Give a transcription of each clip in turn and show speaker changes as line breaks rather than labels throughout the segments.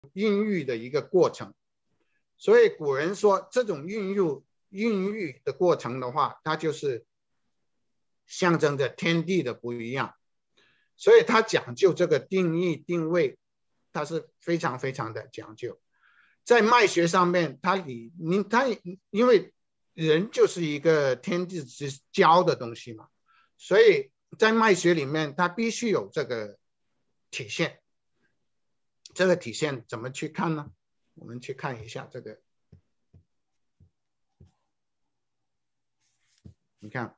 孕育的一个过程。所以古人说，这种孕育的过程的话，它就是象征着天地的不一样。所以它讲究这个定义定位，它是非常非常的讲究。在脉学上面，它因为人就是一个天地之交的东西嘛，所以在脉学里面，它必须有这个体现。这个体现怎么去看呢？我们去看一下这个，你看，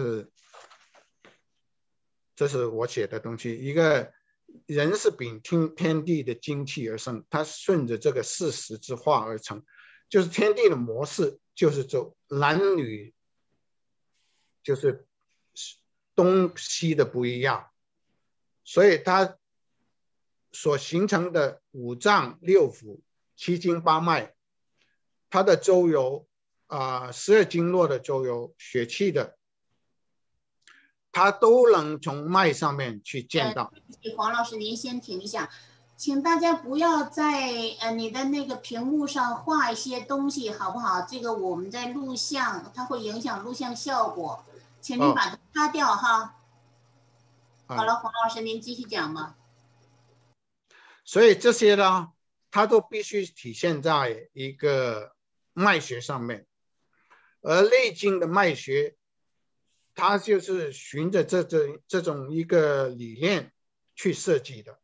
这是我写的东西。一个人是秉听天地的精气而生，他顺着这个四时之化而成，就是天地的模式，就是走男女，就是东西的不一样，所以它所形成的五脏六腑、七经八脉，它的周游12经络的周游、血气的，它都能从脉上面去见到。
黄老师，您先停一下，请大家不要在你的那个屏幕上画一些东西，好不好？这个我们在录像，它会影响录像效果，请您把它擦掉哈。好了，黄老师，您继续讲吧。
所以这些呢，它都必须体现在一个脉学上面，而内经的脉学，它就是循着这种一个理念去设计的。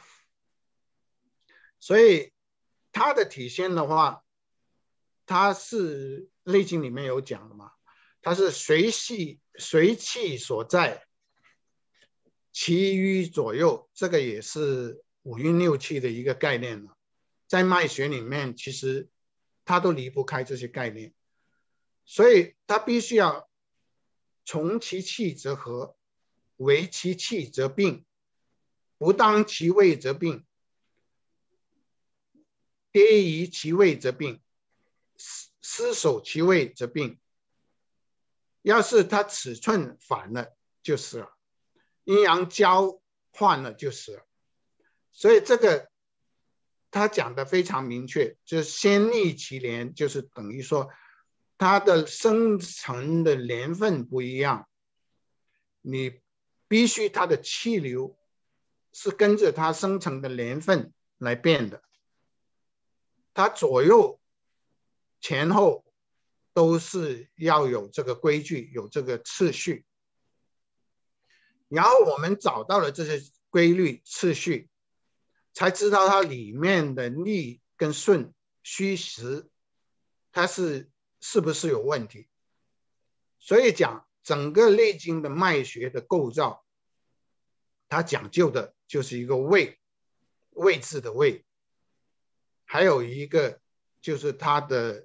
所以它的体现的话，它是内经里面有讲的嘛，它是随气所在，其余左右，这个也是五运六气的一个概念了。在脉学里面，其实它都离不开这些概念，所以它必须要从其气则合，为其气则病，不当其位则病，跌移其位则病，失守其位则病。要是它尺寸反了就死了，阴阳交换了就死了。所以这个他讲的非常明确，就是先立其年，就是等于说它的生成的年份不一样，你必须它的气流是跟着它生成的年份来变的，它左右前后都是要有这个规矩，有这个次序。然后我们找到了这些规律次序，才知道它里面的逆跟顺虚实，它是不是有问题。所以讲整个内经的脉学的构造，它讲究的就是一个位置的位，还有一个就是它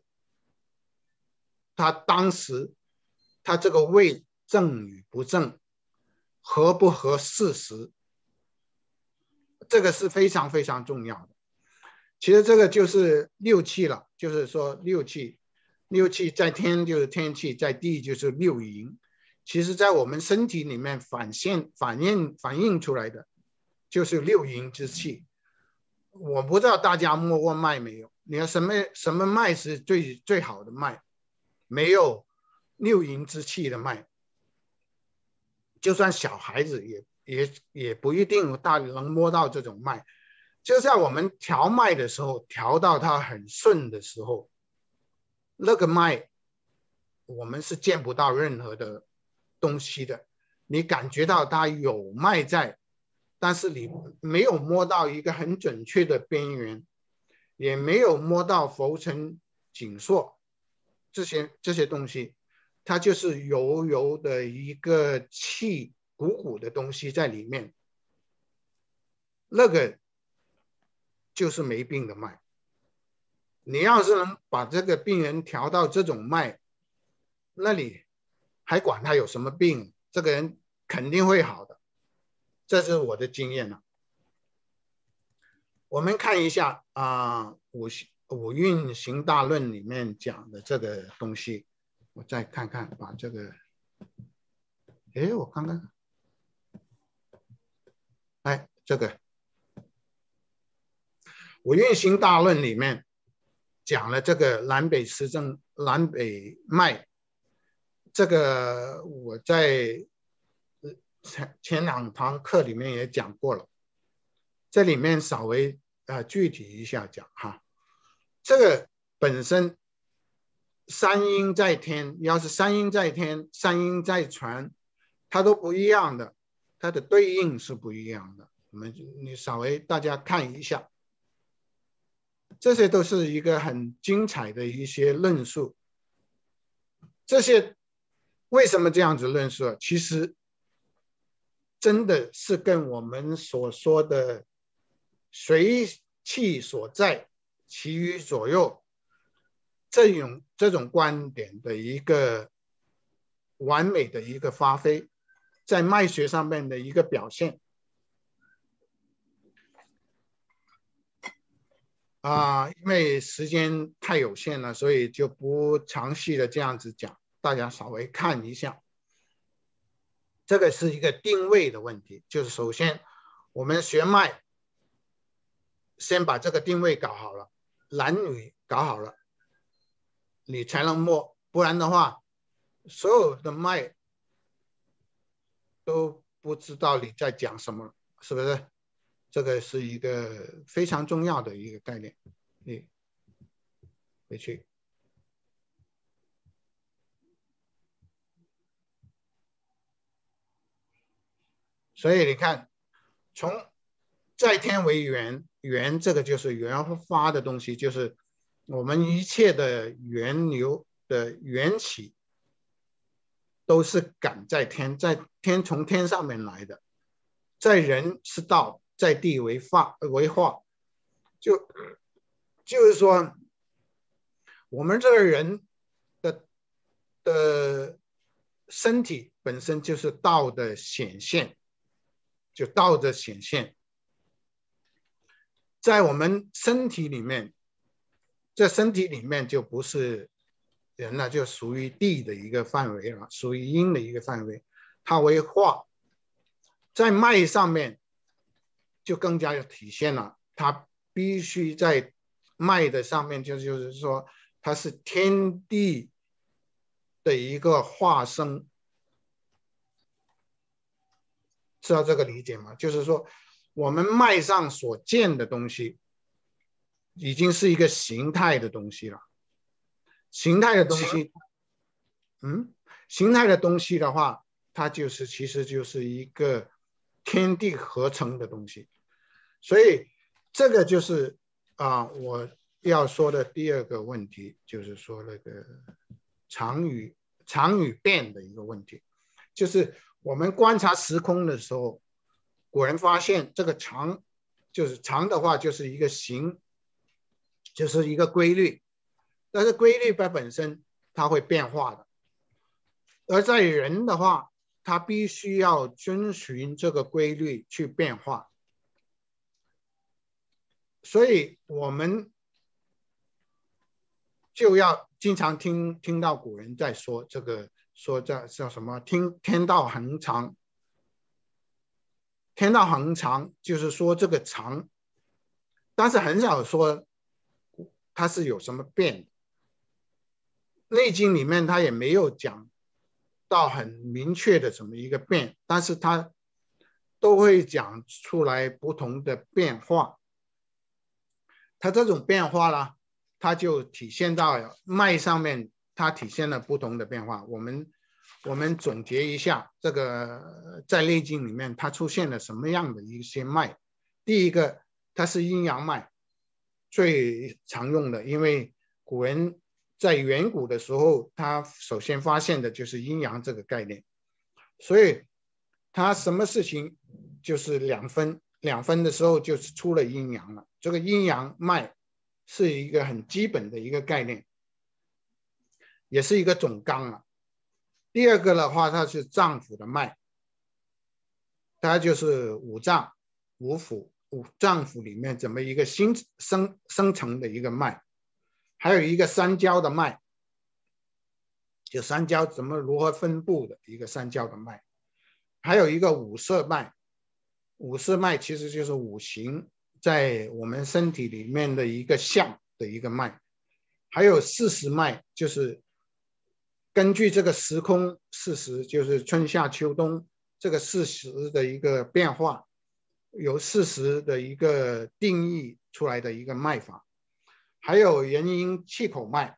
当时它这个位正与不正，合不合事实，这个是非常非常重要的。其实这个就是六气了，就是说六气在天就是天气，在地就是六淫。其实在我们身体里面反映出来的就是六淫之气。我不知道大家摸过脉没有，你看什么脉是最好的脉？没有六淫之气的脉，就算小孩子也不一定大能摸到这种脉。就像我们调脉的时候，调到它很顺的时候，那个脉我们是见不到任何的东西的，你感觉到它有脉在，但是你没有摸到一个很准确的边缘，也没有摸到浮沉紧缩这些东西，它就是油的一个气鼓的东西在里面，那个就是没病的脉。你要是能把这个病人调到这种脉，那你还管他有什么病？这个人肯定会好的，这是我的经验了。我们看一下五运行大论里面讲的这个东西，我再看看，把这个，我看看，这个我运行大论里面讲了这个南北时政、南北脉，这个我在前两堂课里面也讲过了，这里面稍微具体一下讲哈。这个本身三阴在天，要是三阴在天，三阴在船，它都不一样的，它的对应是不一样的。你稍微大家看一下，这些都是一个很精彩的一些论述。这些为什么这样子论述？其实真的是跟我们所说的随气所在，其余左右这种观点的一个完美的一个发挥，在脉学上面的一个表现。因为时间太有限了，所以就不详细的这样子讲，大家稍微看一下。这个是一个定位的问题，就是首先我们学脉，先把这个定位搞好了，男女搞好了，你才能摸，不然的话，所有的脉都不知道你在讲什么，是不是？这个是一个非常重要的一个概念。你回去。所以你看，从在天为源，源这个就是源发的东西，就是我们一切的源流的缘起，都是感在天，在天从天上面来的，在人是道，在地为化，就是说，我们这个人的身体本身就是道的显现，就道的显现，在我们身体里面，这身体里面就不是人了，就属于地的一个范围了，属于阴的一个范围，它为化，在脉上面就更加有体现了，它必须在脉的上面，就是说它是天地的一个化身，知道这个理解吗？就是说我们脉上所见的东西已经是一个形态的东西了，形态的东西，形态的东西的话，它其实就是一个天地合成的东西，所以这个就是我要说的第二个问题，就是说那个常与变的一个问题，就是我们观察时空的时候，古人发现这个常就是常的话就是一个形，就是一个规律，但是规律它本身它会变化的，而在人的话，他必须要遵循这个规律去变化，所以我们就要经常听到古人在说这个，说这叫什么？天道恒常，天道恒常就是说这个常，但是很少说它是有什么变的。内经里面它也没有讲到很明确的什么一个变，但是它都会讲出来不同的变化。它这种变化呢，它就体现到脉上面，它体现了不同的变化。我们总结一下，这个在内经里面它出现了什么样的一些脉？第一个，它是阴阳脉，最常用的，因为古人在远古的时候，他首先发现的就是阴阳这个概念，所以他什么事情就是两分的时候就是出了阴阳了。这个阴阳脉是一个很基本的一个概念，也是一个总纲了。第二个的话，它是脏腑的脉，它就是五脏五脏腑里面怎么一个生成的一个脉，还有一个三焦的脉，就三焦如何分布的一个三焦的脉，还有一个五色脉，五色脉其实就是五行在我们身体里面的一个象的一个脉，还有四时脉，就是根据这个时空四时，就是春夏秋冬这个四时的一个变化，由四时的一个定义出来的一个脉法，还有元阴气口脉。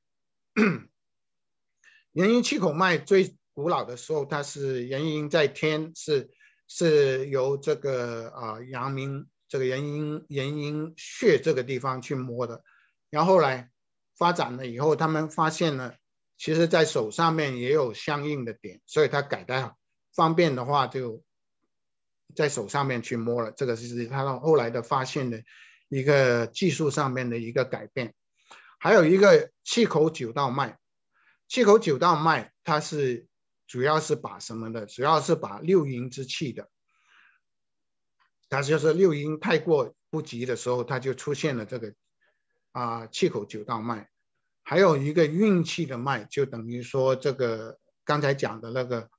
元阴气口脉最古老的时候，它是元阴在天，是由这个阳明这个元阴穴这个地方去摸的，然后来发展了以后，他们发现了，其实在手上面也有相应的点，所以他改的方便的话，就在手上面去摸了。这个是他后来的发现的一个技术上面的一个改变。还有一个气口九道脉，气口九道脉它是主要是把什么的？主要是把六淫之气的。它就是六淫太过不及的时候，它就出现了这个气口九道脉。还有一个运气的脉，就等于说这个刚才讲的那个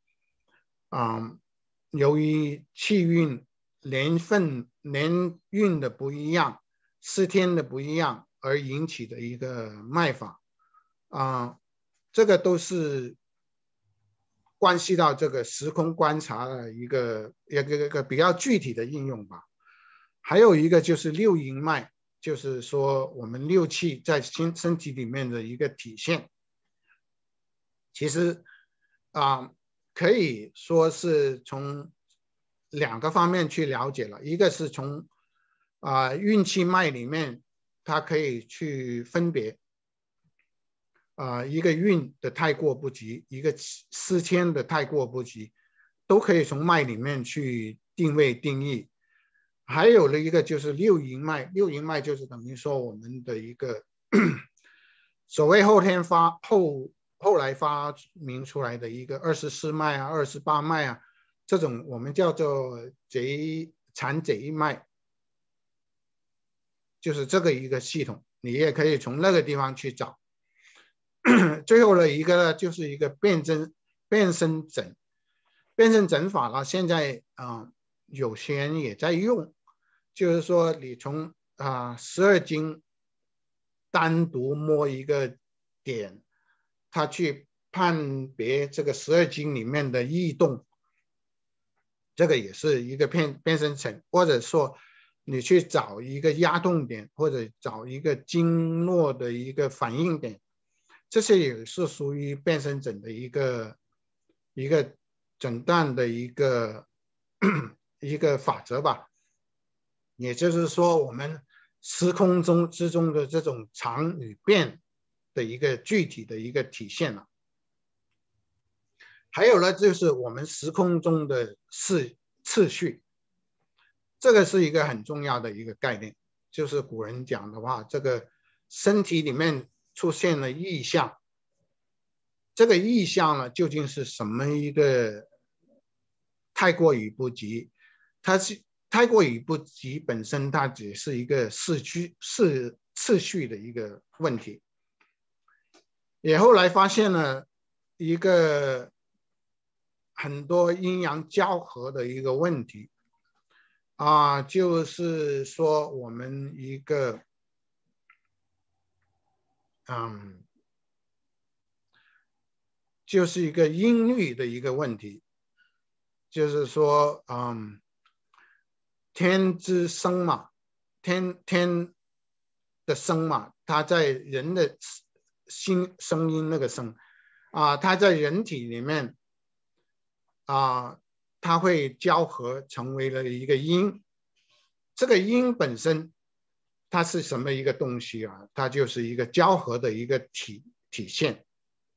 由于气运年份年运的不一样，4天的不一样而引起的一个脉法这个都是关系到这个时空观察的一个比较具体的应用吧。还有一个就是六淫脉，就是说我们六气在身体里面的一个体现。其实可以说是从2个方面去了解了，一个是从运气脉里面，它可以去分别一个运的太过不及，一个4天的太过不及，都可以从脉里面去定位定义。还有了一个就是六淫脉，六淫脉就是等于说我们的一个所谓后来发明出来的一个24脉28脉这种我们叫做缠贼脉，就是这个一个系统，你也可以从那个地方去找。最后的一个呢，就是一个变身诊，变身诊法呢，现在有些人也在用，就是说你从12经单独摸一个点，他去判别这个12经里面的异动，这个也是一个变身诊，或者说你去找一个压动点，或者找一个经络的一个反应点，这些也是属于变身诊的一个诊断的一个法则吧。也就是说，我们时空之中的这种常与变的一个具体的一个体现了。还有呢，就是我们时空中的次序，这个是一个很重要的一个概念。就是古人讲的话，这个身体里面出现了异象，这个异象呢，究竟是什么一个太过于不及？它是太过于不及本身，它只是一个次序的一个问题。也后来发现了一个很多阴阳交合的一个问题就是说我们一个就是一个音律的一个问题，就是说天之声嘛，天的声嘛，它在人的声音那个声它在人体里面它会交合成为了一个音。这个音本身它是什么一个东西它就是一个交合的一个体现。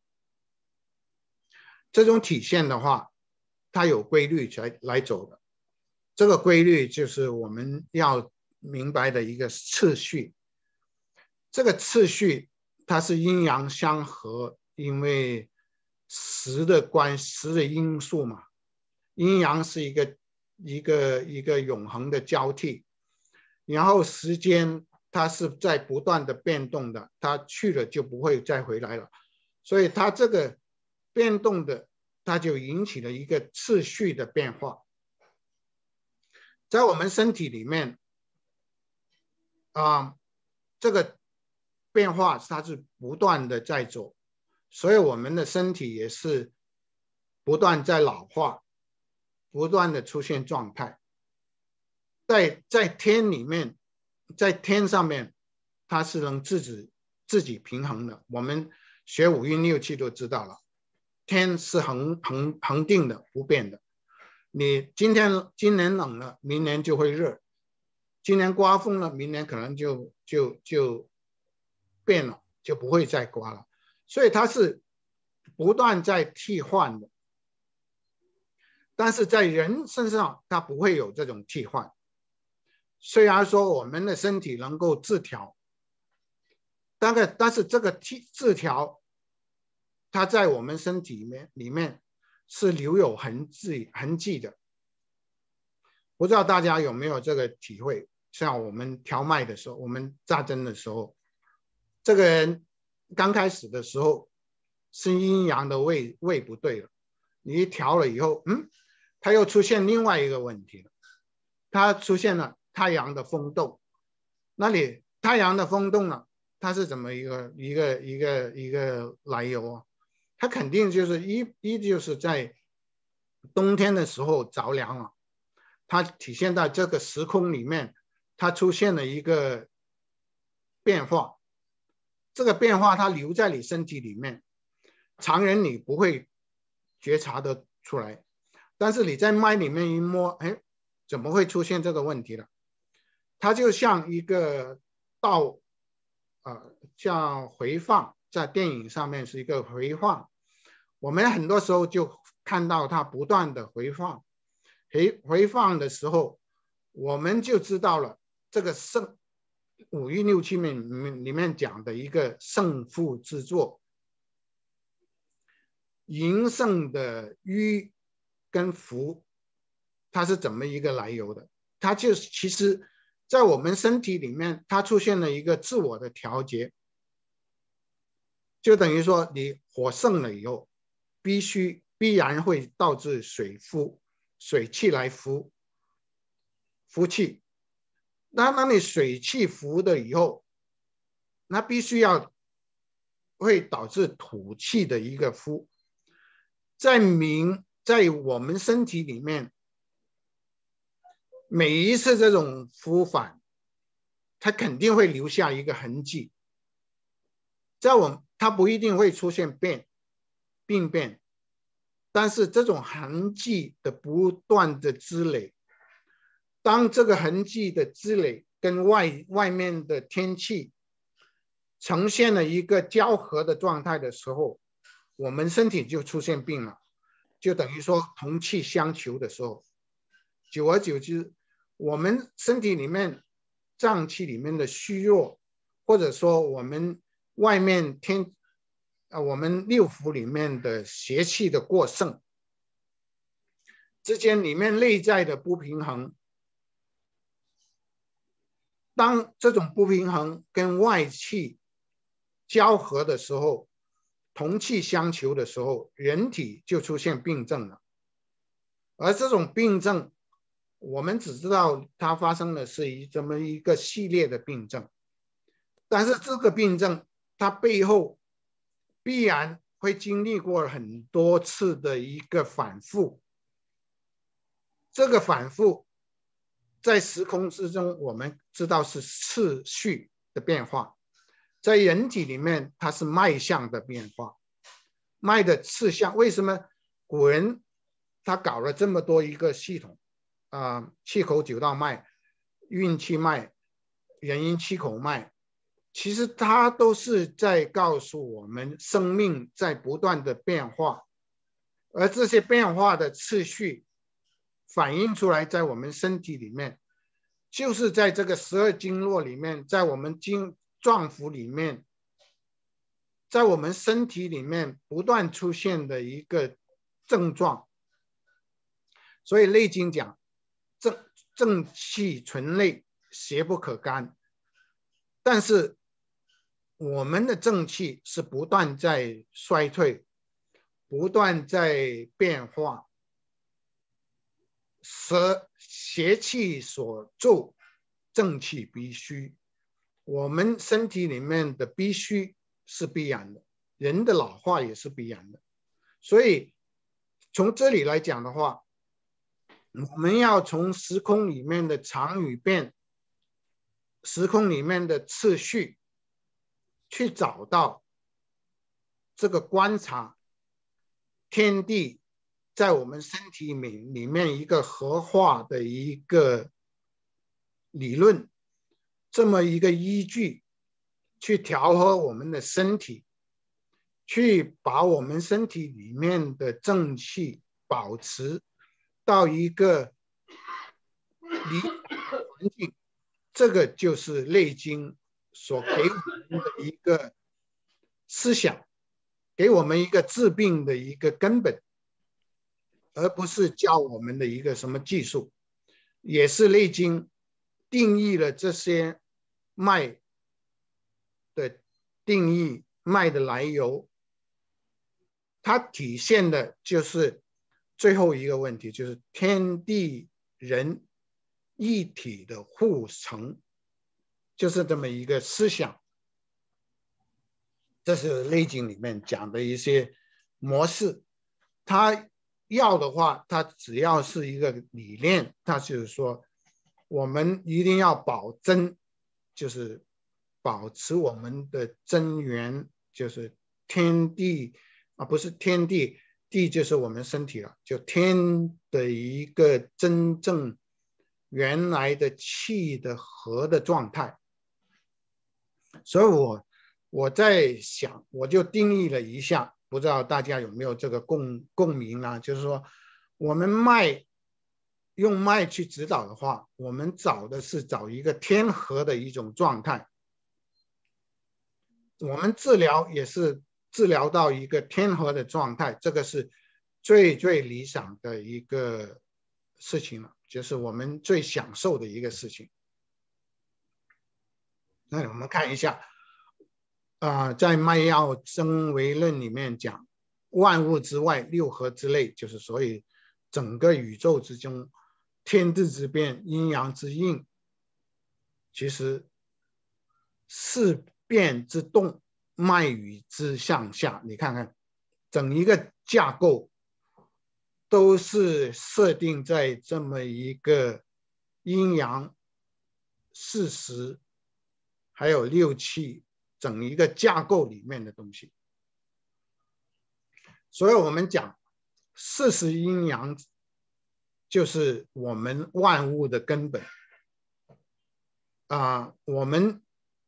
这种体现的话，它有规律来走的。这个规律就是我们要明白的一个次序。这个次序它是阴阳相合，因为时的因素嘛，阴阳是一个永恒的交替，然后时间它是在不断的变动的，它去了就不会再回来了，所以它这个变动的，它就引起了一个次序的变化。在我们身体里面， 这个变化它是不断的在走，所以我们的身体也是不断在老化，不断的出现状态。在天里面，在天上面，它是能自己平衡的。我们学五运六气都知道了，天是恒定的，不变的。你今年冷了，明年就会热；今年刮风了，明年可能就变了，就不会再刮了。所以它是不断在替换的。但是在人身上，它不会有这种替换。虽然说我们的身体能够自调，但是这个自调，它在我们身体里面是留有痕迹的。不知道大家有没有这个体会？像我们调脉的时候，我们扎针的时候，这个人刚开始的时候是阴阳的位不对了，你一调了以后，他又出现另外一个问题了，他出现了太阳的风动。那你太阳的风动呢，它是怎么一个来由啊？它肯定就是就是在冬天的时候着凉了，它体现在这个时空里面，它出现了一个变化。这个变化它留在你身体里面，常人你不会觉察得出来，但是你在脉里面一摸，哎，怎么会出现这个问题了？它就像一个像回放，在电影上面是一个回放，我们很多时候就看到它不断的回放，回放的时候，我们就知道了这个五运六气里面讲的一个胜负之作，赢胜的迂跟浮，它是怎么一个来由的？它就是其实在我们身体里面，它出现了一个自我的调节，就等于说你火盛了以后，必然会导致水气来浮气。那你水气浮的以后，那必须要会导致土气的一个浮。在我们身体里面，每一次这种浮反，它肯定会留下一个痕迹。它不一定会出现病变，但是这种痕迹的不断的积累，当这个痕迹的积累跟外面的天气呈现了一个交合的状态的时候，我们身体就出现病了，就等于说同气相求的时候，久而久之，我们身体里面脏器里面的虚弱，或者说我们外面我们六腑里面的邪气的过盛之间里面内在的不平衡，当这种不平衡跟外气交合的时候，同气相求的时候，人体就出现病症了。而这种病症，我们只知道它发生的是这么一个系列的病症，但是这个病症它背后必然会经历过很多次的一个反复，这个反复在时空之中我们知道是次序的变化，在人体里面它是脉象的变化，脉的次象。为什么古人他搞了这么多一个系统气口九道脉、运气脉、人因气口脉，其实它都是在告诉我们生命在不断的变化，而这些变化的次序反映出来在我们身体里面，就是在这个12经络里面，在我们脏腑里面，在我们身体里面不断出现的一个症状。所以《内经》讲正气存内，邪不可干。但是我们的正气是不断在衰退，不断在变化，邪气所助，正气必虚。 我们身体里面的必须是必然的，人的老化也是必然的。所以从这里来讲的话，我们要从时空里面的常与变，时空里面的次序，去找到这个观察天地在我们身体里面一个合化的一个理论，这么一个依据，去调和我们的身体，去把我们身体里面的正气保持到一个理想的环境，这个就是内经所给我们的一个思想，给我们一个治病的一个根本，而不是教我们的一个什么技术。也是内经定义了这些脉的定义，脉的来由，它体现的就是最后一个问题，就是天地人一体的互成，就是这么一个思想。这是内经里面讲的一些模式。它要的话，它只要是一个理念，它就是说我们一定要保真，就是保持我们的真元，就是天地啊，不是天地，地就是我们身体了，就天的一个真正原来的气的和的状态。所以我在想，我就定义了一下，不知道大家有没有这个共鸣啊？就是说，我们用脉去指导的话，我们找一个天和的一种状态。我们治疗也是治疗到一个天和的状态，这个是最理想的一个事情了，就是我们最享受的一个事情。那我们看一下。在《脉要生为论》里面讲，万物之外，六合之内，就是所以整个宇宙之中，天地之变，阴阳之应，其实四变之动，脉与之向下。你看看，整一个架构都是设定在这么一个阴阳、四时，还有六气。整一个架构里面的东西，所以我们讲四时阴阳就是我们万物的根本我们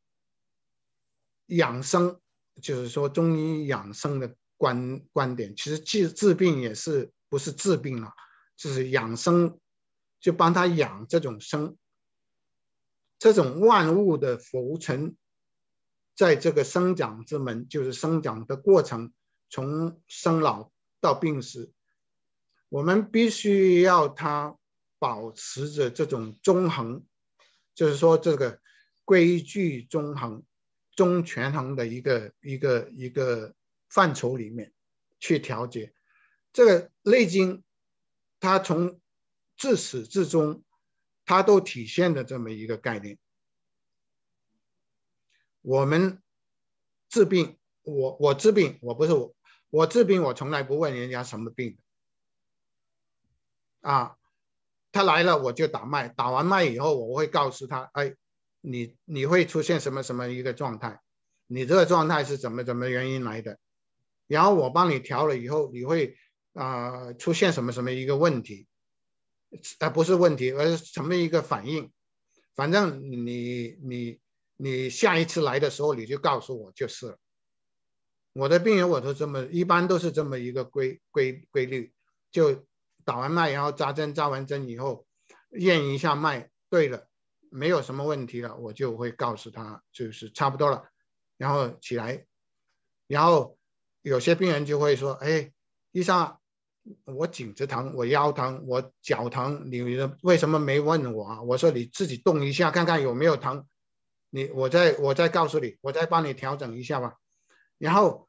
养生就是说中医养生的观点，其实治病也是不是治病了，就是养生，就帮他养这种生，这种万物的浮沉。在这个生长之门，就是生长的过程，从生老到病死，我们必须要它保持着这种中衡，就是说这个规矩中衡、中权衡的一个范畴里面去调节。这个《内经》它从自始至终，它都体现了这么一个概念。我们治病，我治病，我治病，我从来不问人家什么病他来了我就打脉，打完脉以后我会告诉他，哎，你会出现什么什么一个状态，你这个状态是怎么原因来的，然后我帮你调了以后，你会出现什么什么一个问题，不是问题，而是什么一个反应，反正你下一次来的时候你就告诉我就是了。我的病人我都一般都是这么一个规律，就打完脉，然后扎完针以后验一下脉，对了，没有什么问题了，我就会告诉他就是差不多了，然后起来。然后有些病人就会说，哎，医生，我颈子疼，我腰疼，我脚疼，你为什么没问我啊？我说你自己动一下看看有没有疼，我再告诉你，我再帮你调整一下吧。然后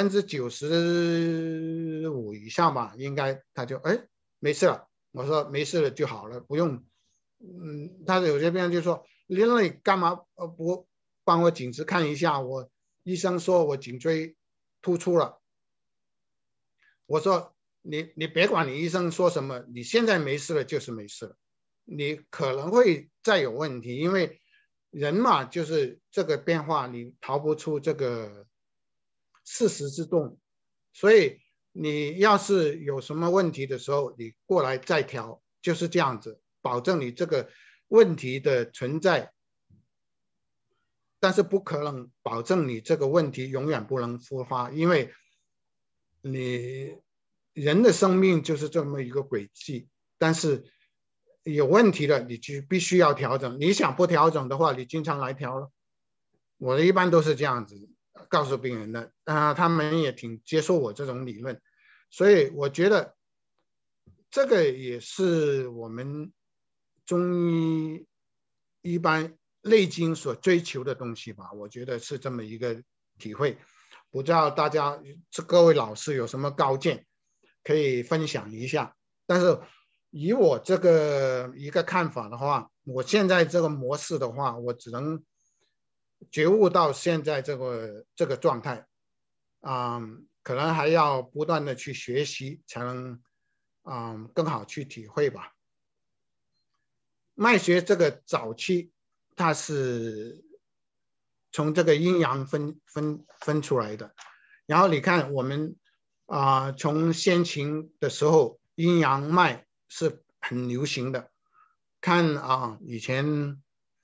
95%以上吧，应该他就没事了。我说没事了就好了，不用。他有些病人就说，你干嘛不帮我颈子看一下，医生说我颈椎突出了。我说你别管你医生说什么，你现在没事了就是没事了，你可能会再有问题，因为人嘛就是这个变化，你逃不出这个事实之中，所以你要是有什么问题的时候，你过来再调，就是这样子，保证你这个问题的存在，但是不可能保证你这个问题永远不能复发，因为你人的生命就是这么一个轨迹，但是有问题了，你就必须要调整。你想不调整的话，你经常来调了。我一般都是这样子告诉病人的，他们也挺接受我这种理论，所以我觉得这个也是我们中医一般内经所追求的东西吧，我觉得是这么一个体会。不知道大家各位老师有什么高见可以分享一下，但是以我这个一个看法的话，我现在这个模式的话，我只能觉悟到现在这个状态，可能还要不断的去学习，才能更好去体会吧。脉学这个早期，它是从这个阴阳分出来的。然后你看我们从先秦的时候，阴阳脉是很流行的。看以前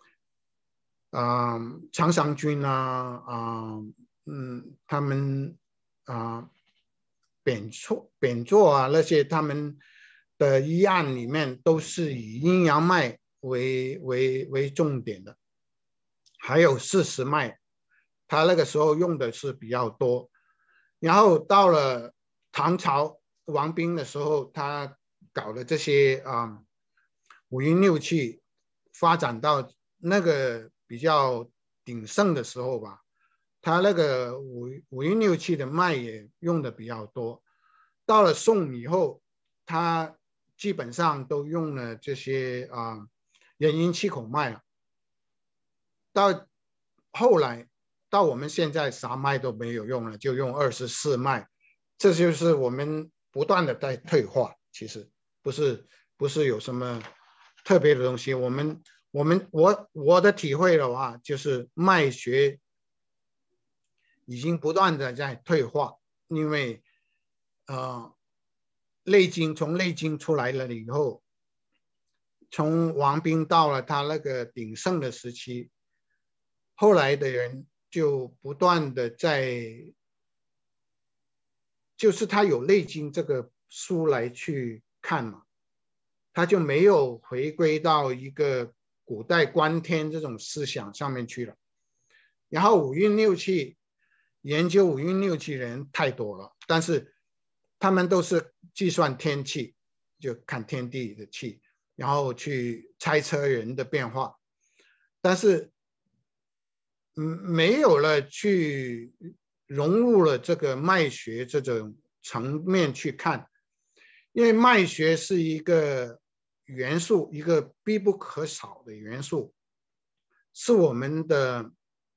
常伤君他们扁鹊那些他们的医案里面都是以阴阳脉为重点的，还有四时脉，他那个时候用的是比较多。然后到了唐朝王彬的时候，他搞的这些五阴六气发展到那个比较鼎盛的时候吧，他那个五阴六气的脉也用的比较多。到了宋以后，他基本上都用了这些人阴气孔脉了。到后来，到我们现在啥脉都没有用了，就用24脉，这就是我们不断的在退化。其实不是有什么特别的东西。我的体会的话，就是脉学已经不断的在退化，因为从内经出来了以后，从王彬到了他那个鼎盛的时期，后来的人就不断的就是他有内经这个书来去看嘛，他就没有回归到一个古代观天这种思想上面去了。然后研究五运六气的人太多了，但是他们都是计算天气，就看天地的气，然后去猜测人的变化，但是没有了去融入了这个脉学这种层面去看，因为脉学是一个元素，一个必不可少的元素，是我们的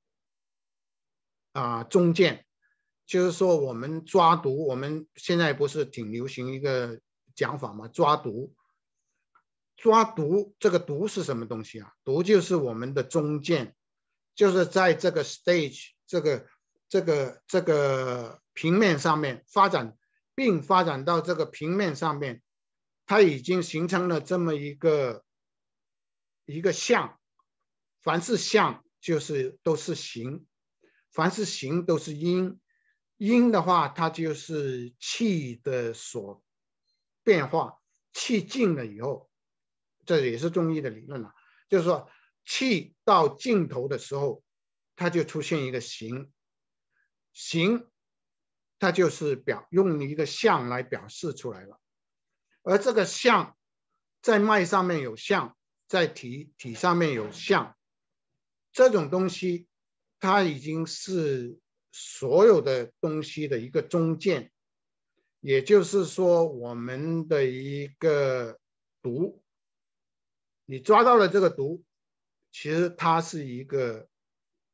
中见。就是说我们抓毒，我们现在不是挺流行一个讲法吗？抓毒这个毒是什么东西啊？毒就是我们的中见，就是在这个 stage 这个平面上面发展到这个平面上面，它已经形成了这么一个相。凡是相就是都是形，凡是形都是阴。阴的话，它就是气的所变化，气尽了以后，这也是中医的理论了，就是说气到尽头的时候，它就出现一个形，形它就是用一个象来表示出来了。而这个象在脉上面有象，在体上面有象，这种东西它已经是所有的东西的一个中见，也就是说我们的一个毒，你抓到了这个毒，其实它是一个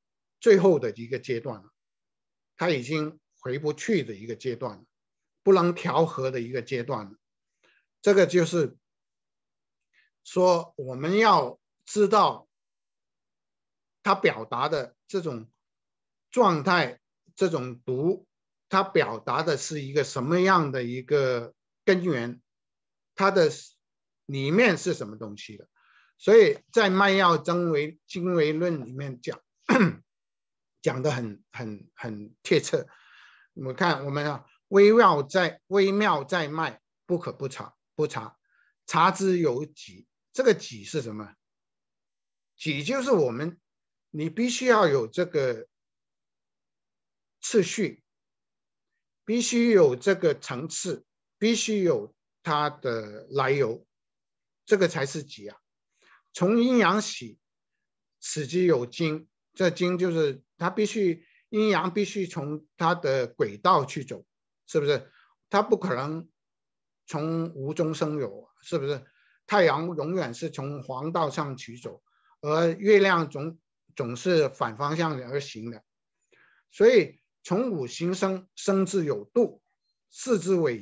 最后的一个阶段了，它已经回不去的一个阶段了，不能调和的一个阶段了。这个就是说我们要知道他表达的这种状态，这种毒，他表达的是一个什么样的一个根源，它的里面是什么东西的。所以在卖药经纬论里面讲得很贴切。我看我们微妙在脉，不可不察。察之有己，这个己是什么？己就是我们，你必须要有这个次序，必须有这个层次，必须有它的来由，这个才是己啊。从阴阳起，此即有经，这经就是它必须阴阳必须从它的轨道去走，是不是？它不可能从无中生有，是不是？太阳永远是从黄道上去走，而月亮总是反方向而行的。所以从五行生，生之有度，视之为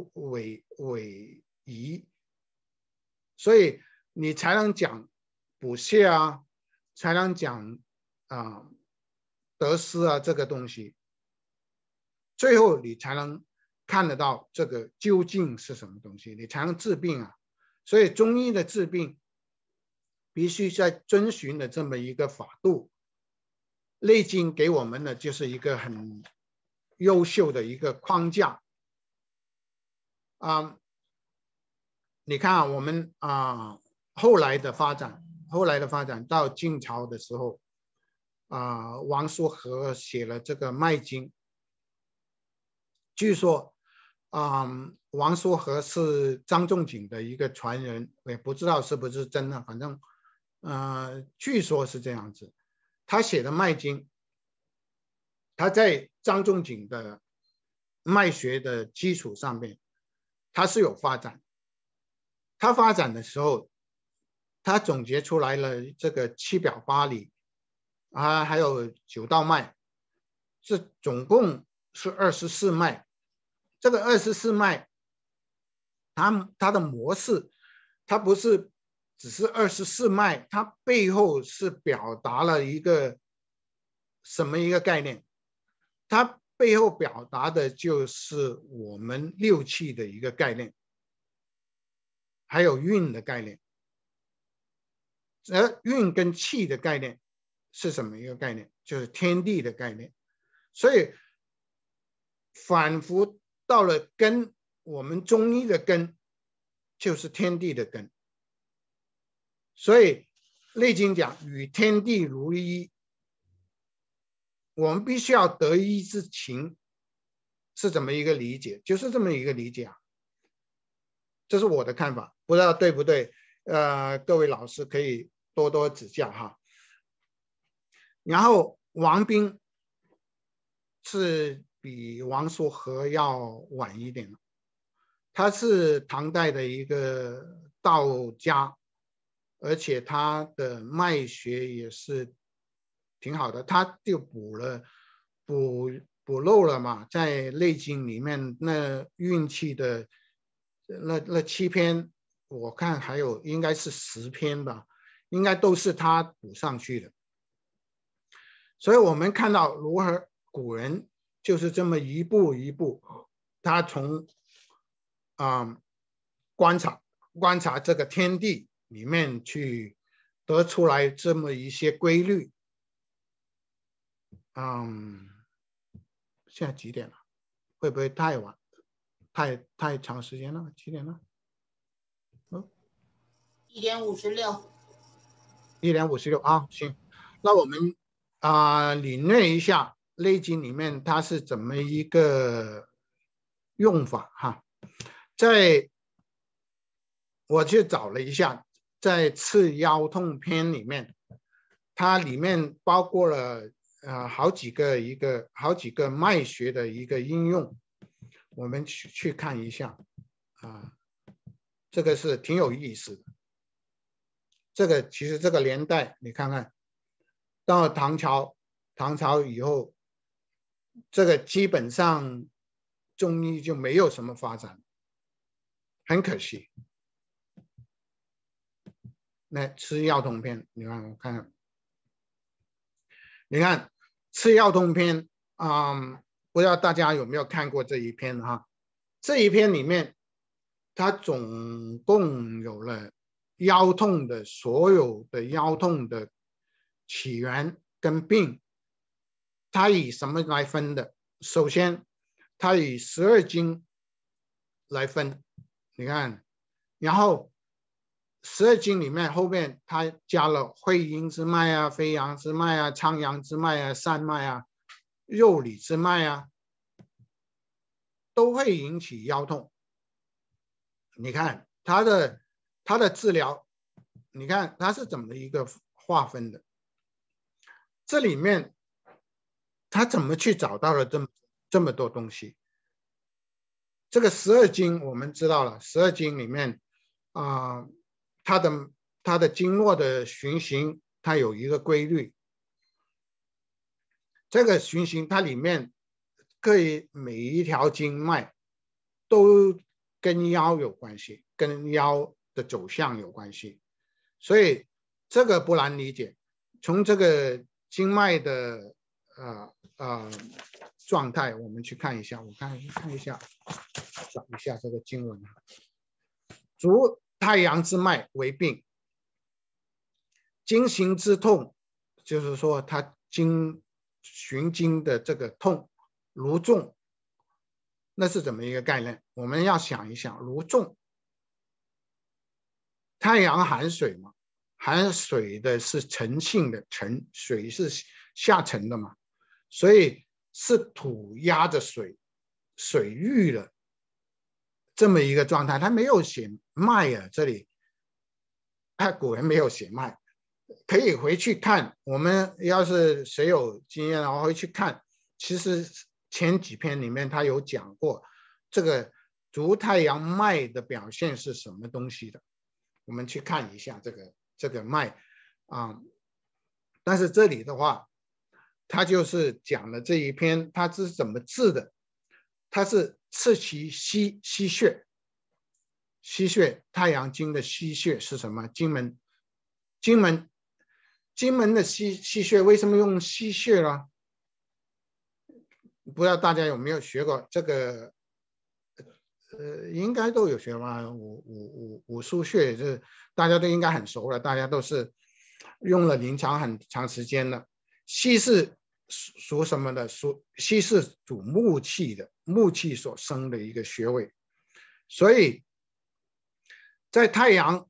宜，所以你才能讲补泻啊，才能讲得失啊这个东西，最后你才能看得到这个究竟是什么东西，你才能治病啊。所以中医的治病必须在遵循的这么一个法度，内经给我们的就是一个很优秀的一个框架你看我们后来的发展到晋朝的时候王叔和写了这个《脉经》，据说王叔和是张仲景的一个传人，也不知道是不是真的，反正据说是这样子。他写的《脉经》，他在张仲景的脉学的基础上面，他是有发展。他发展的时候，他总结出来了这个七表八里还有九道脉，这总共是24脉。这个24脉，它的模式，它不是只是24脉，它背后是表达了一个什么一个概念？它背后表达的就是我们六气的一个概念，还有运的概念。而运跟气的概念是什么一个概念？就是天地的概念。所以反复到了根，我们中医的根就是天地的根。所以《内经》讲与天地如一，我们必须要得一之情，是怎么一个理解？就是这么一个理解这是我的看法，不知道对不对？各位老师可以多多指教哈。然后王彬是比王叔和要晚一点，他是唐代的一个道家，而且他的脉学也是挺好的，他就补漏了嘛，在《内经》里面那运气的那7篇，我看还有应该是10篇吧，应该都是他补上去的。所以我们看到如何古人就是这么一步一步，他从观察这个天地里面去得出来这么一些规律。现在几点了？会不会太晚？太长时间了？几点了
？1点56。
1点56啊，行，那我们领略一下《内经》里面它是怎么一个用法哈。我去找了一下，在《次腰痛篇》里面，它里面包括了好几个脉学的一个应用，我们去看一下这个是挺有意思的。其实这个年代你看看，到了唐朝， 唐朝以后，这个基本上中医就没有什么发展，很可惜。那吃药通篇，你看我看看，你看吃药通篇不知道大家有没有看过这一篇哈？这一篇里面，它总共有了腰痛的所有的腰痛的起源跟病，它以什么来分的？首先，它以12经来分，你看，然后12经里面后面它加了会阴之脉啊、飞阳之脉啊、仓阳之脉啊、疝脉啊、肉里之脉啊，都会引起腰痛。你看它的治疗，你看它是怎么一个划分的？这里面他怎么去找到了这么多东西？这个12经我们知道了，12经里面它的经络的循行，它有一个规律。这个循行它里面每一条经脉都跟腰有关系，跟腰的走向有关系，所以这个不难理解。从这个经脉的状态，我们去看一下，我看一下，找一下这个经文。足太阳之脉为病，经行之痛，就是说它循经的这个痛，如重，那是怎么一个概念？我们要想一想，如重，太阳含水嘛，含水的是沉性的，水是下沉的嘛，所以是土压着水域的这么一个状态。他没有写脉啊，这里古人没有写脉，可以回去看。我们要是谁有经验，然后回去看，其实前几篇里面他有讲过这个足太阳脉的表现是什么东西的，我们去看一下这个脉但是这里的话，他就是讲了这一篇，他是怎么治的？他是刺其溪穴。溪穴，太阳经的溪穴是什么？经门的溪穴，为什么用溪穴呢？不知道大家有没有学过这个？应该都有学吧。五腧穴，就是大家都应该很熟了，大家都是用了临床很长时间了。溪是属什么的？溪是主木气的，木气所生的一个穴位，所以在太阳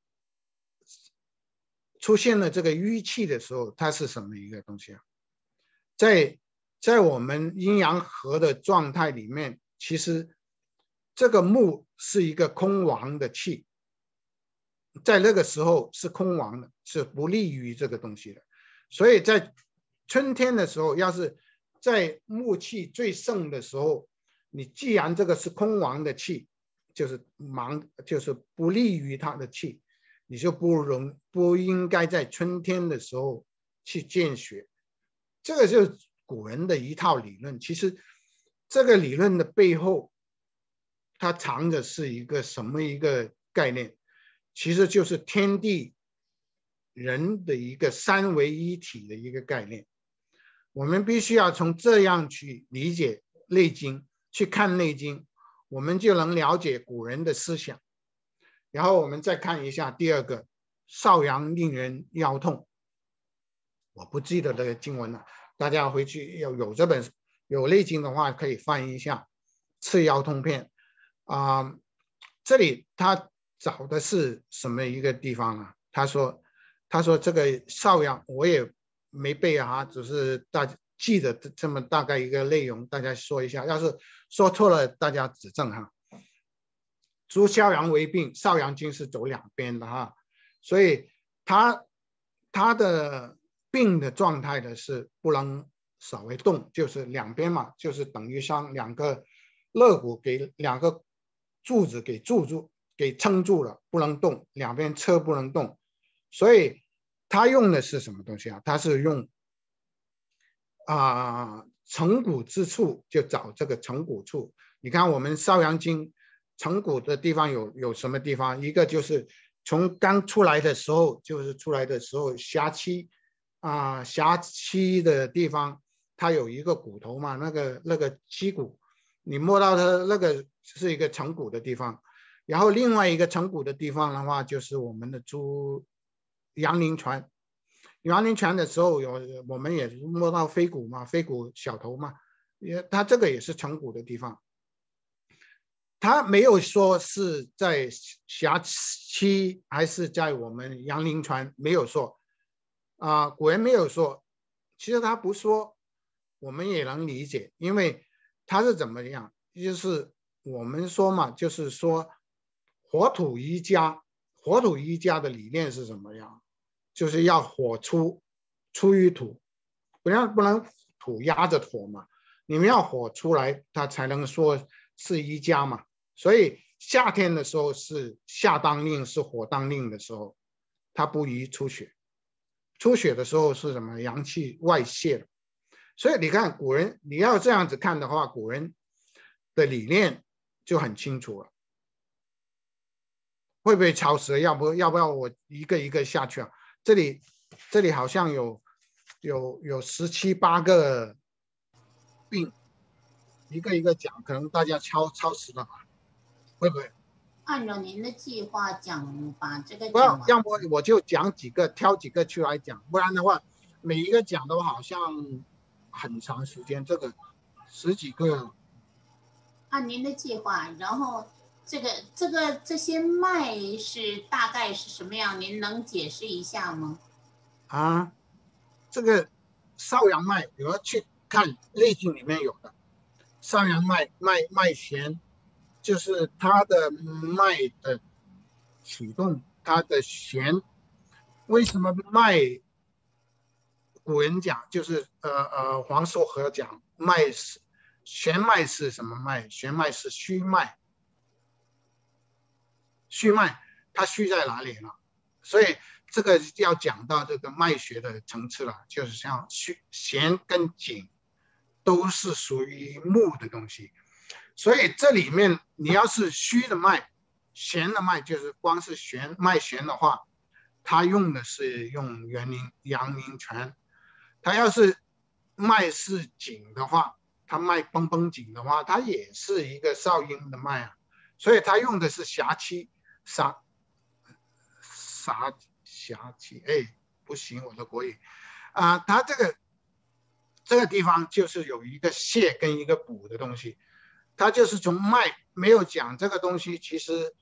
出现了这个瘀气的时候，它是什么一个东西啊？在我们阴阳合的状态里面，其实这个木是一个空亡的气，在那个时候是空亡的，是不利于这个东西的。所以在春天的时候，要是在木气最盛的时候，你既然这个是空亡的气，就是不利于它的气，你就不应该在春天的时候去见血。这个就是古人的一套理论。其实这个理论的背后，它藏的是一个什么一个概念？其实就是天地人的一个三位一体的一个概念。我们必须要从这样去理解《内经》，去看《内经》，我们就能了解古人的思想。然后我们再看一下第二个，少阳令人腰痛。我不记得这个经文了，大家回去有这本有《内经》的话，可以翻一下《刺腰痛篇》这里他找的是什么一个地方呢？他说这个少阳，我也没背只是大家记得这么大概一个内容，大家说一下，要是说错了大家指正足少阳为病，少阳经是走两边的所以他的病的状态的是不能稍微动，就是两边嘛，就是等于像两个肋骨给两个柱子给撑住了，不能动，两边侧不能动。所以他用的是什么东西他是用成骨之处就找这个成骨处。你看我们少阳经成骨的地方有什么地方？一个就是从刚出来的时候，就是出来的时候辖期的地方，它有一个骨头嘛，那个脊骨，你摸到它那个是一个成骨的地方。然后另外一个成骨的地方的话，就是我们的阳陵泉。阳陵泉的时候我们也摸到腓骨嘛，腓骨小头嘛，它这个也是成骨的地方。他没有说是在辖期还是在我们阳陵泉，没有说古人没有说。其实他不说我们也能理解，因为他是怎么样，就是我们说嘛，就是说火土一家的理念是什么样，就是要火出于土，不能土压着火嘛，你们要火出来，它才能说是一家嘛。所以夏天的时候是夏当令，是火当令的时候，它不宜出血。出血的时候是什么？阳气外泄了。所以你看古人，你要这样子看的话，古人的理念就很清楚了。会不会超时？要不要我一个一个下去啊？这里好像有17、18个病，一个一个讲，可能大家超时了吧？会不会？
按照您的计划讲，把这个
不要，
讲完。
要么我就讲几个，挑几个出来讲，不然的话，每一个讲都好像很长时间，这个10几个。
按您的计划，然后这些脉是大概是什么样？您能解释一下吗？
这个少阳脉，有要去看《内经》里面有的少阳脉弦，就是它的脉的启动，它的弦。为什么脉？古人讲就是黄寿和讲脉是弦脉是什么脉？弦脉是虚脉，它虚在哪里了？所以这个要讲到这个脉学的层次了，就是像弦跟颈都是属于木的东西，所以这里面你要是虚的脉、弦的脉，就是光是脉弦的话，它用的是用阳陵泉。它要是脉是紧的话，它脉绷绷紧的话，它也是一个少阴的脉啊，所以它用的是辖期哎，不行，我的国语它这个地方就是有一个泻跟一个补的东西，它就是从脉没有讲这个东西，其实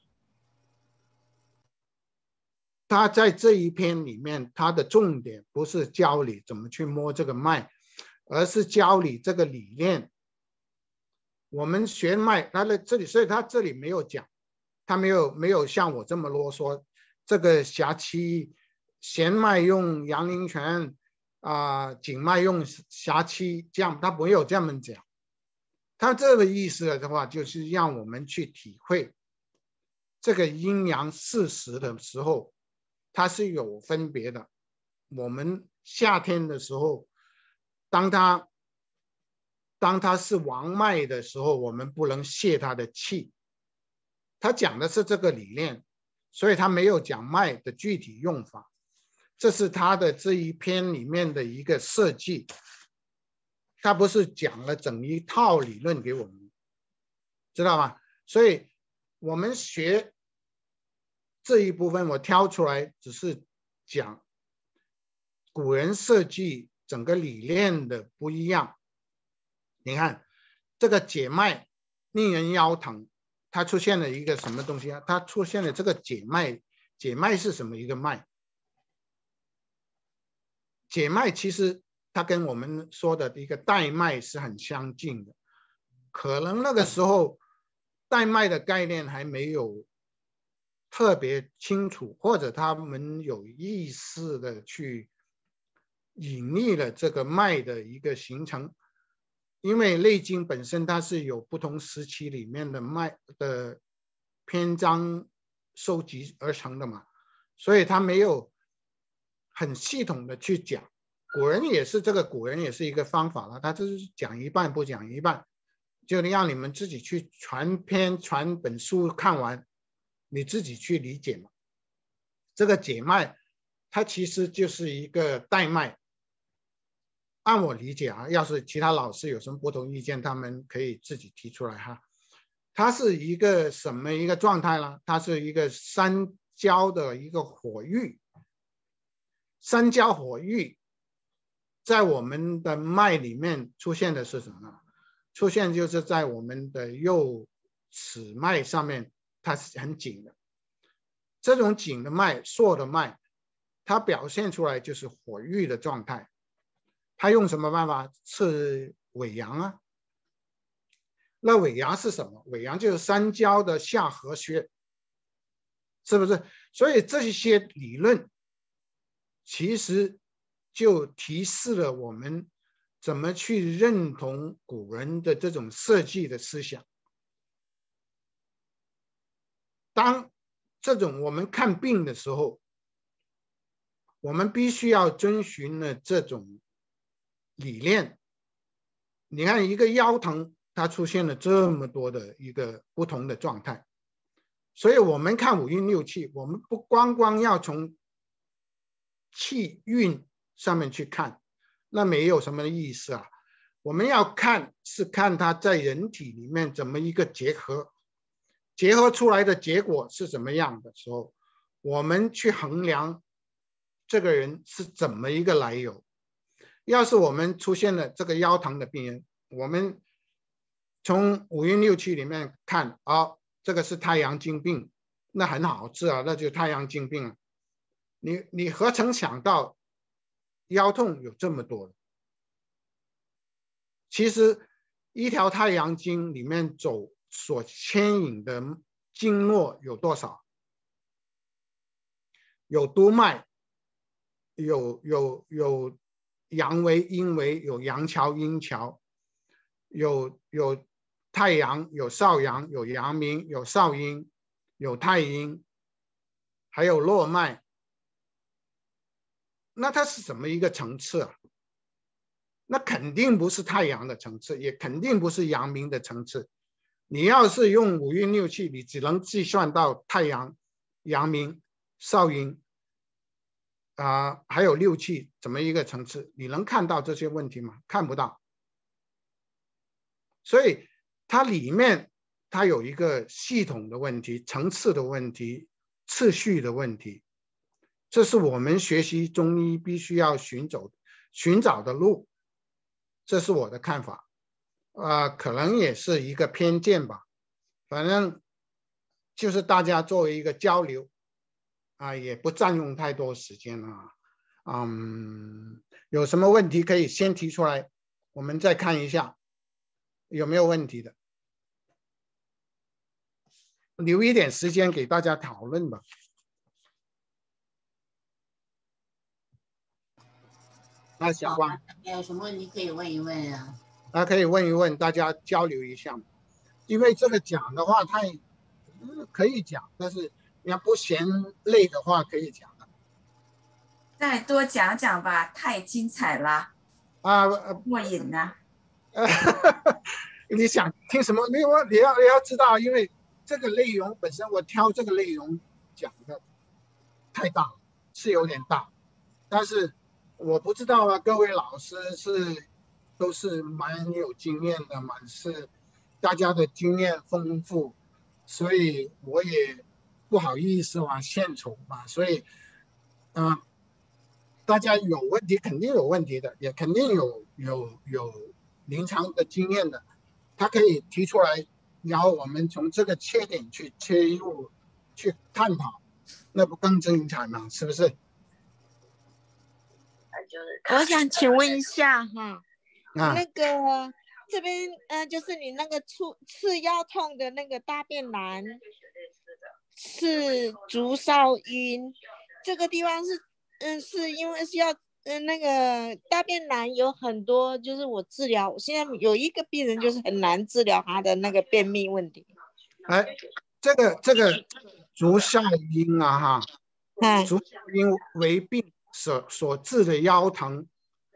它在这一篇里面，它的重点不是教你怎么去摸这个脉，而是教你这个理念。我们学脉，它的这里，所以它这里没有讲，它没有像我这么啰嗦。这个辖期弦脉用阳陵泉颈脉用辖期，这样它没有这么讲。它这个意思的话，就是让我们去体会这个阴阳四时的时候，它是有分别的。我们夏天的时候，当它是王脉的时候，我们不能泄它的气。他讲的是这个理念，所以他没有讲脉的具体用法。这是他的这一篇里面的一个设计，他不是讲了整一套理论给我们，知道吗？所以我们学这一部分，我挑出来只是讲古人设计整个理念的不一样。你看这个解脉令人腰疼，它出现了一个什么东西啊？它出现了这个解脉。解脉是什么一个脉？解脉其实它跟我们说的一个带脉是很相近的，可能那个时候带脉的概念还没有特别清楚，或者他们有意识的去隐匿了这个脉的一个形成。因为《内经》本身它是有不同时期里面的脉的篇章收集而成的嘛，所以它没有很系统的去讲。 古人也是一个方法了，他就是讲一半不讲一半，就让你们自己去传本书看完，你自己去理解嘛。这个解脉，它其实就是一个带脉。按我理解啊，要是其他老师有什么不同意见，他们可以自己提出来哈。它是一个什么一个状态呢？它是一个三焦的一个火域，三焦火域在我们的脉里面出现的是什么呢？出现就是在我们的右尺脉上面，它是很紧的。这种紧的脉、硕的脉，它表现出来就是火郁的状态。它用什么办法？刺尾阳啊。那尾阳是什么？尾阳就是三焦的下合穴，是不是？所以这些理论其实就提示了我们怎么去认同古人的这种设计的思想。当这种我们看病的时候，我们必须要遵循了这种理念。你看一个腰疼，它出现了这么多的一个不同的状态，所以我们看五运六气，我们不光要从气运上面去看，那没有什么意思啊。我们要看是看它在人体里面怎么一个结合出来的结果是怎么样的时候，我们去衡量这个人是怎么一个来由。要是我们出现了这个腰疼的病人，我们从五运六气里面看，这个是太阳经病，那很好治啊，那就太阳经病了。你何曾想到腰痛有这么多的？其实一条太阳经里面所牵引的经络有多少？有督脉，有阳维、阴维，有阳桥、阴桥，有太阳，有少阳，有阳明，有少阴，有太阴，还有络脉。那它是怎么一个层次啊？那肯定不是太阳的层次，也肯定不是阳明的层次。你要是用五运六气，你只能计算到太阳、阳明、少阴还有六气怎么一个层次？你能看到这些问题吗？看不到。所以它里面它有一个系统的问题、层次的问题、次序的问题，这是我们学习中医必须要寻找的路。这是我的看法，可能也是一个偏见吧。反正就是大家作为一个交流也不占用太多时间了。有什么问题可以先提出来，我们再看一下有没有问题的，留一点时间给大家讨论吧。那小光，
有什么问题可以问一问啊？
可以问一问，大家交流一下。因为这个讲的话，可以讲，但是你要不嫌累的话，可以讲的。
再多讲讲吧，太精彩了过瘾啊！
你想听什么？你要知道，因为这个内容本身，我挑这个内容讲的太大，是有点大，但是我不知道各位老师都是蛮有经验的，大家的经验丰富，所以我也不好意思献丑嘛，所以大家有问题肯定有问题的，也肯定有临床的经验的，他可以提出来，然后我们从这个切点去切入去探讨，那不更精彩吗？是不是？
我想请问一下那个这边就是你那个次腰痛的那个大便囊是足少阴，这个地方是因为是要那个大便囊有很多，就是我治疗，现在有一个病人就是很难治疗他的那个便秘问题。
这个足少阴足少阴为病所致的腰疼，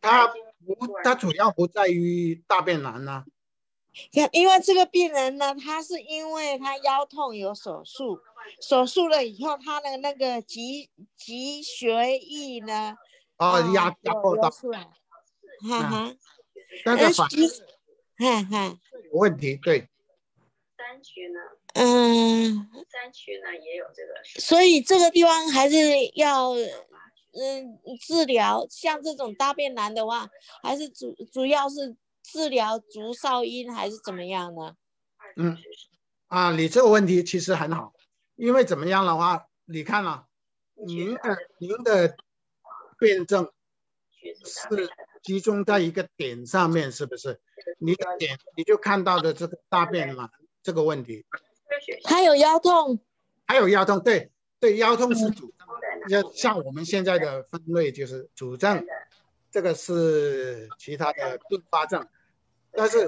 它主要不在于大便难呢。
因为这个病人呢，他是因为他腰痛有手术，手术了以后，他的那个脊血液呢，
压迫到
出来，哈哈，
那个反应
有
问题，对。
山区呢，山区呢也有这个，
所以这个地方还是要治疗，像这种大便难的话，还是主要是治疗足少阴还是怎么样呢？
你这个问题其实很好，因为怎么样的话，你看了，您的辩证是集中在一个点上面，是不是？你的点你就看到的这个大便难这个问题。
他有腰痛，
还有腰痛，对，腰痛是主症，像我们现在的分类就是主症，这个是其他的并发症。但是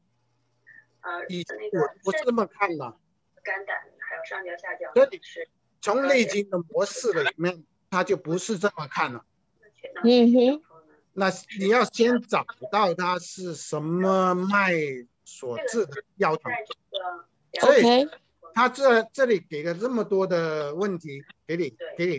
我是这么看的，
肝胆还有上焦下焦，
所以从内经的模式里面，它就不是这么看了。那你要先找到它是什么脉所致的腰疼，所以他这里给了这么多的问题给你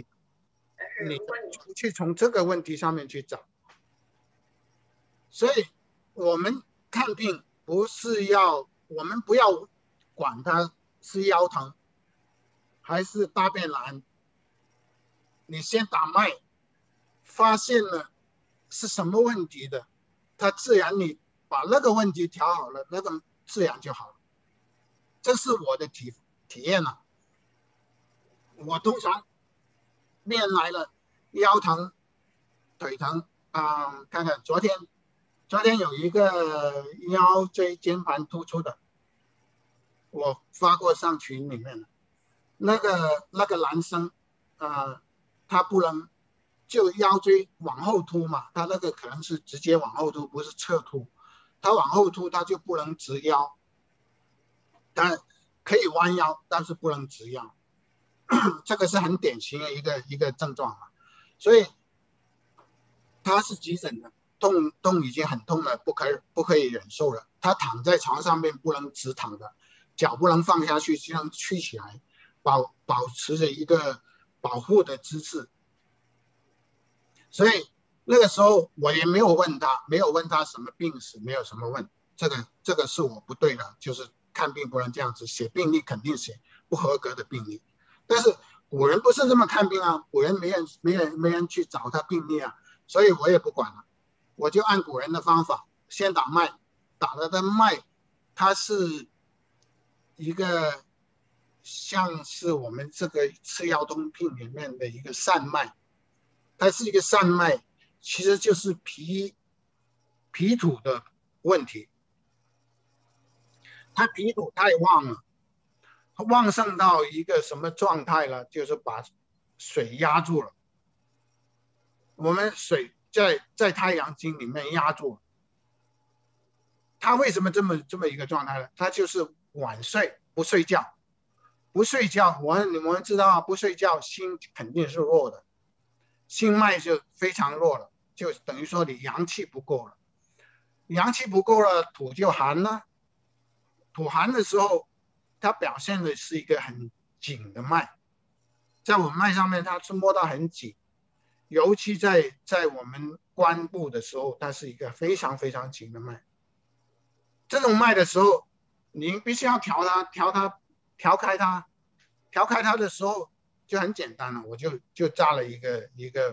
去从这个问题上面去找。所以我们看病我们不要管它是腰疼还是大便难，你先打脉，发现了是什么问题的，它自然你把那个问题调好了，那个自然就好了。这是我的体验了。我通常面来了，腰疼、腿疼看看昨天有一个腰椎间盘突出的，我发过上群里面了。那个男生他不能就腰椎往后凸嘛，他那个可能是直接往后凸，不是侧凸。他往后凸，他就不能直腰，他可以弯腰，但是不能直腰。这个是很典型的一个症状嘛，所以他是急诊的，痛已经很痛了，不可以忍受了。他躺在床上面不能直躺的，脚不能放下去，这样屈起来，保持着一个保护的姿势。所以那个时候我也没有问他什么病史，没有什么问，这个是我不对的，就是看病不能这样子，写病历肯定写不合格的病历。但是古人不是这么看病啊，古人没人去找他病历啊，所以我也不管了，我就按古人的方法，先打脉，打了的脉，它是一个像是我们这个次腰痛病里面的一个疝脉，它是一个疝脉，其实就是脾土的问题，它脾土太旺了。旺盛到一个什么状态了？就是把水压住了。我们水在太阳经里面压住了。他为什么这么一个状态呢？他就是晚睡不睡觉，你们知道啊，不睡觉心肯定是弱的，心脉就非常弱了，就等于说你阳气不够了，阳气不够了，土就寒了，土寒的时候。它表现的是一个很紧的脉，在我们脉上面它是摸到很紧，尤其在我们关部的时候，它是一个非常非常紧的脉。这种脉的时候，你必须要调开它的时候就很简单了，我就扎了一个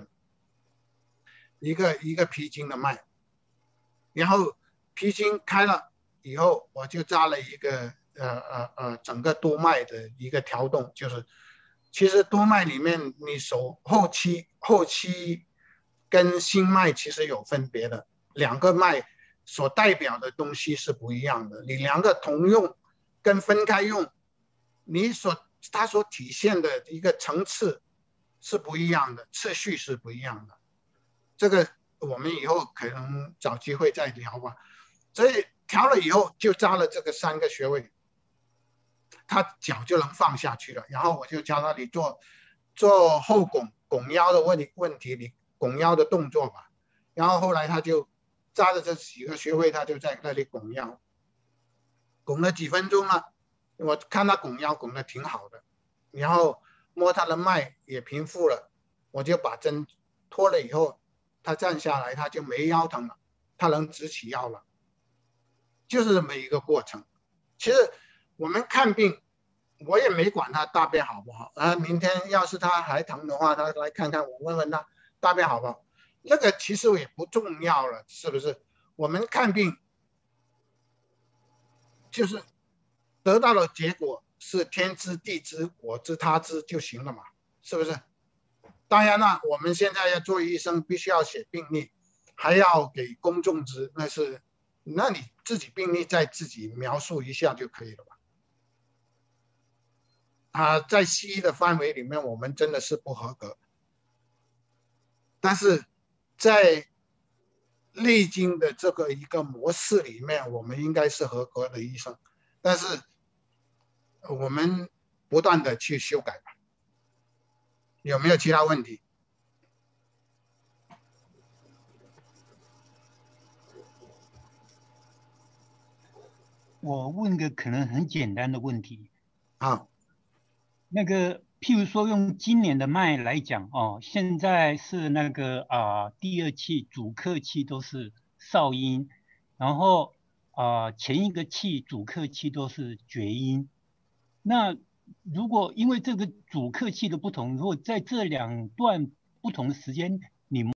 脾经的脉，然后脾经开了以后，我就扎了一个。整个督脉的一个调动，就是其实督脉里面，你后期跟心脉其实有分别的，两个脉所代表的东西是不一样的。你两个同用跟分开用，它所体现的一个层次是不一样的，次序是不一样的。这个我们以后可能找机会再聊吧。所以调了以后，就扎了这个3个穴位。他脚就能放下去了，然后我就教他你做后拱腰的问题，你拱腰的动作吧。 然后后来他就扎着这几个穴位，他就在那里拱腰，拱了几分钟了，我看他拱腰拱得挺好的，然后摸他的脉也平复了，我就把针脱了以后，他站下来他就没腰疼了，他能直起腰了，就是这么一个过程。其实我们看病，我也没管他大便好不好啊。明天要是他还疼的话，他来看看我，问问他大便好不好。那个其实也不重要了，是不是？我们看病就是得到的结果是天知地知我知他知就行了嘛，是不是？当然了，我们现在要做医生，必须要写病历，还要给公众知，那你自己病历再自己描述一下就可以了吧？在西医的范围里面，我们真的是不合格，但是在历经的这个一个模式里面，我们应该是合格的医生，但是我们不断的去修改吧。有没有其他问题？
我问个可能很简单的问题。
好，
那个譬如说用今年的脉来讲哦，现在是那个第二气主客气都是少阴，然后前一个气主客气都是厥阴。那如果因为这个主客气的不同，如果在这两段不同的时间